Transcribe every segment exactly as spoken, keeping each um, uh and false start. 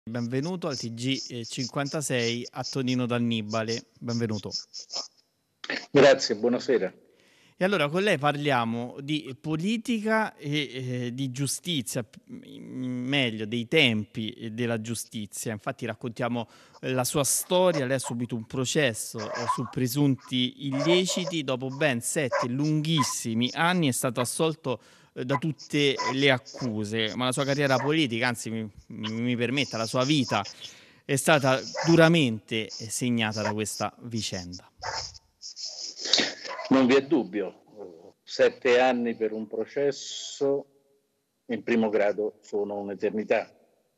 Benvenuto al T G eh, cinquantasei a Tonino D'Annibale, benvenuto. Grazie, buonasera. E allora con lei parliamo di politica e eh, di giustizia, p- m- meglio dei tempi eh, della giustizia. Infatti raccontiamo eh, la sua storia, lei ha subito un processo eh, su presunti illeciti, dopo ben sette lunghissimi anni è stato assolto eh, da tutte le accuse, ma la sua carriera politica, anzi mi, mi permetta, la sua vita è stata duramente eh, segnata da questa vicenda. Non vi è dubbio, sette anni per un processo in primo grado sono un'eternità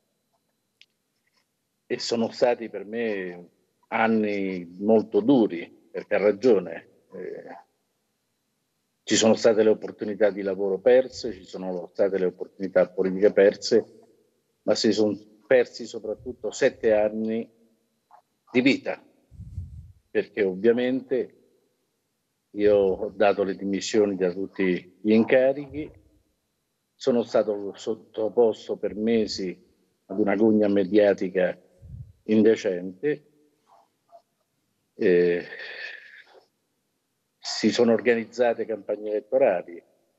e sono stati per me anni molto duri, perché ha ragione. Eh, ci sono state le opportunità di lavoro perse, ci sono state le opportunità politiche perse, ma si sono persi soprattutto sette anni di vita, perché ovviamente io ho dato le dimissioni da tutti gli incarichi, sono stato sottoposto per mesi ad una gogna mediatica indecente, eh, si sono organizzate campagne elettorali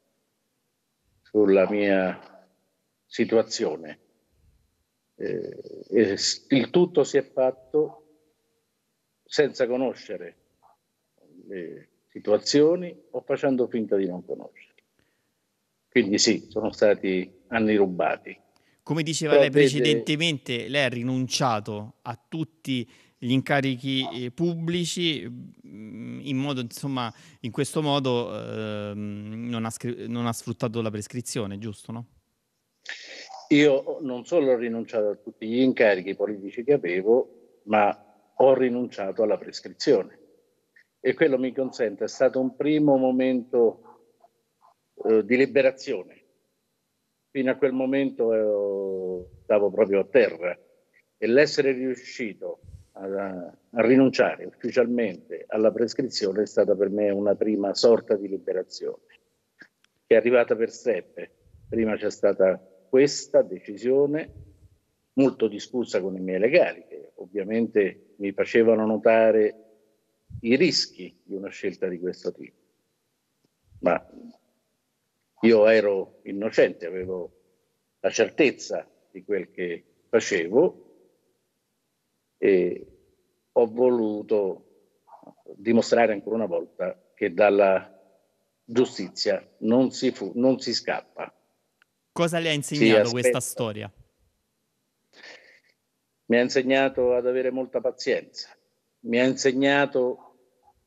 sulla mia situazione. Eh, e il tutto si è fatto senza conoscere le situazioni o facendo finta di non conoscere. Quindi sì, sono stati anni rubati. Come diceva Però lei vede, precedentemente, lei ha rinunciato a tutti gli incarichi eh, pubblici mh, in modo, insomma, in questo modo ehm, non ha, scri- non ha sfruttato la prescrizione, giusto, no? io non solo ho rinunciato a tutti gli incarichi politici che avevo, ma ho rinunciato alla prescrizione. E quello mi consente, è stato un primo momento eh, di liberazione. Fino a quel momento eh, stavo proprio a terra e l'essere riuscito a, a rinunciare ufficialmente alla prescrizione è stata per me una prima sorta di liberazione, che è arrivata per step. Prima c'è stata questa decisione molto discussa con i miei legali, che ovviamente mi facevano notare i rischi di una scelta di questo tipo. Ma io ero innocente, avevo la certezza di quel che facevo e ho voluto dimostrare ancora una volta che dalla giustizia non si, fu, non si scappa. Cosa le ha Si insegnato questa aspetta. storia? Mi ha insegnato ad avere molta pazienza, mi ha insegnato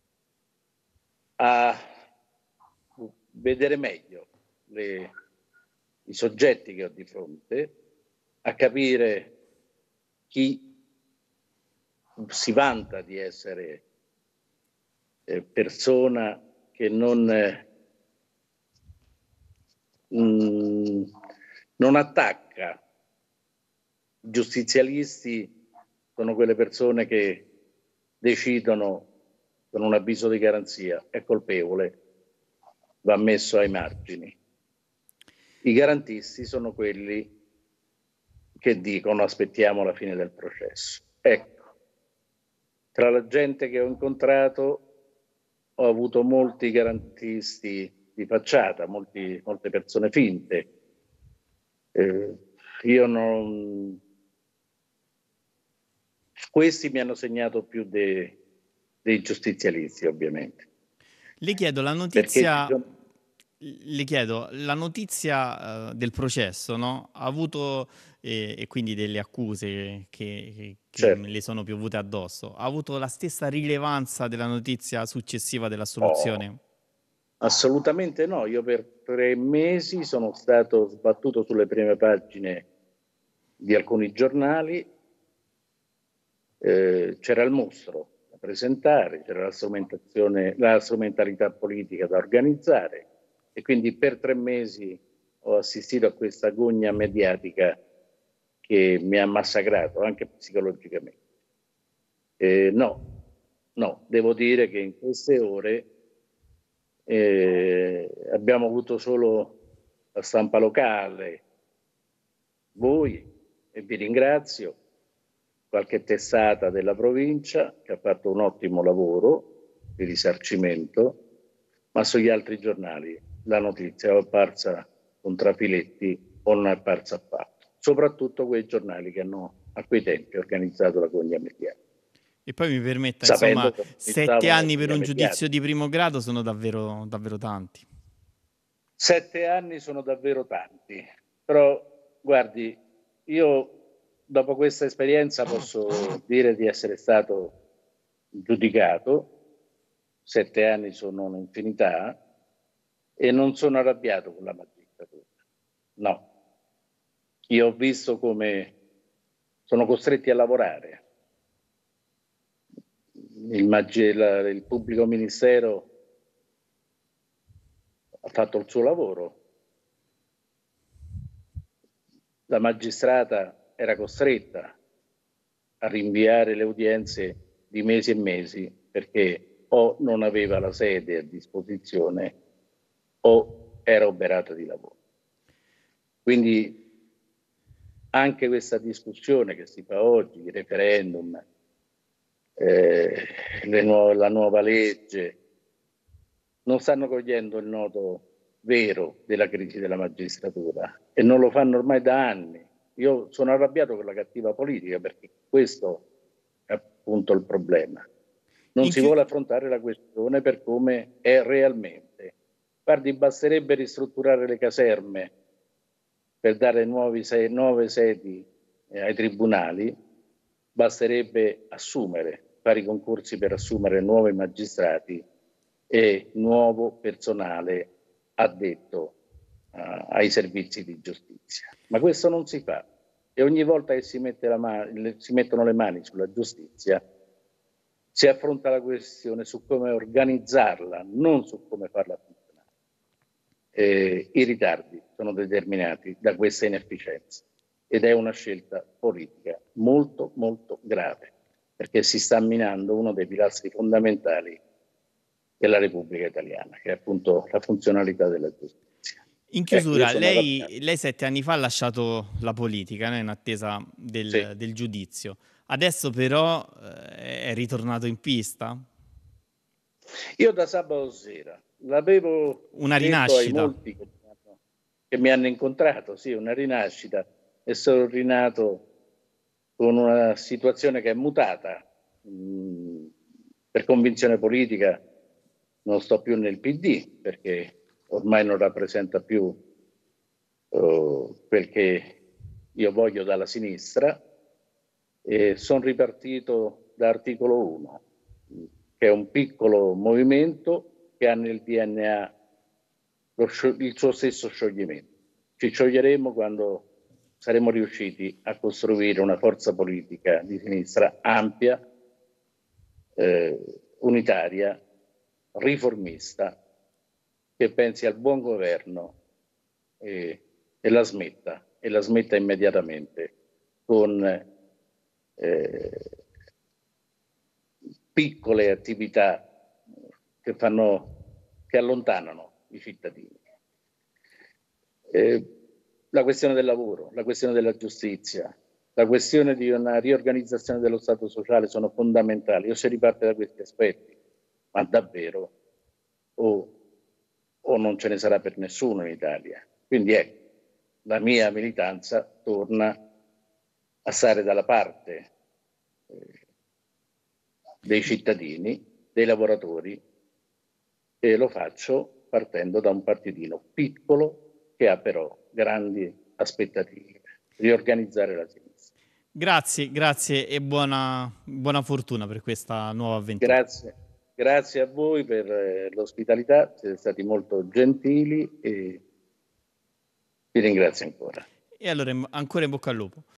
a vedere meglio le, i soggetti che ho di fronte, a capire chi si vanta di essere eh, persona che non, eh, mh, non attacca. I giustizialisti sono quelle persone che decidono con un avviso di garanzia è colpevole, va messo ai margini. I garantisti sono quelli che dicono aspettiamo la fine del processo. Ecco, tra la gente che ho incontrato ho avuto molti garantisti di facciata, molti, molte persone finte. Eh, io non... Questi mi hanno segnato più de... dei giustizialisti, ovviamente. Le chiedo la Perché ci notizia, sono... le chiedo, la notizia eh, del processo, no? Ha avuto, eh, e quindi delle accuse che, che- che Certo. le sono piovute addosso, ha avuto la stessa rilevanza della notizia successiva Oh, dell'assoluzione? assolutamente no. Io per tre mesi sono stato sbattuto sulle prime pagine di alcuni giornali. Eh, c'era il mostro da presentare, c'era la strumentazione, la strumentalità politica da organizzare e quindi per tre mesi ho assistito a questa gogna mediatica che mi ha massacrato anche psicologicamente. Eh, no, no, devo dire che in queste ore eh, abbiamo avuto solo la stampa locale, voi, e vi ringrazio, qualche testata della provincia che ha fatto un ottimo lavoro di risarcimento, ma sugli altri giornali la notizia è apparsa con trafiletti o non è apparsa affatto, soprattutto quei giornali che hanno a quei tempi organizzato la gogna mediatica. E poi mi permetta, Sapendo insomma, che sette organizzavano la anni per gogna un giudizio mediatica. di primo grado sono davvero, davvero tanti. Sette anni sono davvero tanti, però guardi, io dopo questa esperienza posso dire di essere stato giudicato, sette anni sono un'infinità, e non sono arrabbiato con la magistratura. No, io ho visto come sono costretti a lavorare. Il, la, il pubblico ministero ha fatto il suo lavoro. La magistrata era costretta a rinviare le udienze di mesi e mesi perché o non aveva la sede a disposizione o era oberata di lavoro. Quindi anche questa discussione che si fa oggi, il referendum, eh, le nuove, la nuova legge, non stanno cogliendo il nodo vero della crisi della magistratura e non lo fanno ormai da anni. Io sono arrabbiato con la cattiva politica perché questo è appunto il problema. Non In si chi... vuole affrontare la questione per come è realmente. Guardi, basterebbe ristrutturare le caserme per dare nuovi, nuove sedi ai tribunali, basterebbe assumere, fare i concorsi per assumere nuovi magistrati e nuovo personale addetto uh, ai servizi di giustizia. Ma questo non si fa e ogni volta che si, mette la man- si mettono le mani sulla giustizia si affronta la questione su come organizzarla, non su come farla funzionare. Eh, I ritardi sono determinati da questa inefficienza ed è una scelta politica molto molto grave perché si sta minando uno dei pilastri fondamentali della Repubblica Italiana, che è appunto la funzionalità della giustizia. In Ecco, io chiusura, sono arrabbiato. lei, lei sette anni fa ha lasciato la politica, no? In attesa del, Sì. del giudizio. Adesso però eh, è ritornato in pista? Io da sabato sera l'avevo Una detto ai rinascita? molti che mi hanno, che mi hanno incontrato, sì, una rinascita, e sono rinato con una situazione che è mutata. Mh, per convinzione politica non sto più nel P D perché ormai non rappresenta più uh, quel che io voglio dalla sinistra e sono ripartito da Articolo uno, che è un piccolo movimento che ha nel D N A lo, il suo stesso scioglimento. Ci scioglieremo quando saremo riusciti a costruire una forza politica di sinistra ampia, eh, unitaria, riformista, che pensi al buon governo e, e la smetta, e la smetta immediatamente con eh, piccole attività che, fanno, che allontanano i cittadini. Eh, la questione del lavoro, la questione della giustizia, la questione di una riorganizzazione dello Stato sociale sono fondamentali. Io si riparte da questi aspetti, ma davvero o, o non ce ne sarà per nessuno in Italia. Quindi ecco, la mia militanza torna a stare dalla parte eh, dei cittadini, dei lavoratori, e lo faccio partendo da un partitino piccolo che ha però grandi aspettative, riorganizzare la sinistra. Grazie, grazie e buona, buona fortuna per questa nuova avventura. Grazie, grazie a voi per eh, l'ospitalità, siete stati molto gentili e vi ringrazio ancora. E allora ancora in bocca al lupo.